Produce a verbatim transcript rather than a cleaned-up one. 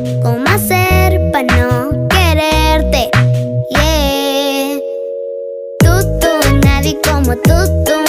¿Cómo hacer para no quererte? Yeah. Tú, tú, nadie como tú, tú.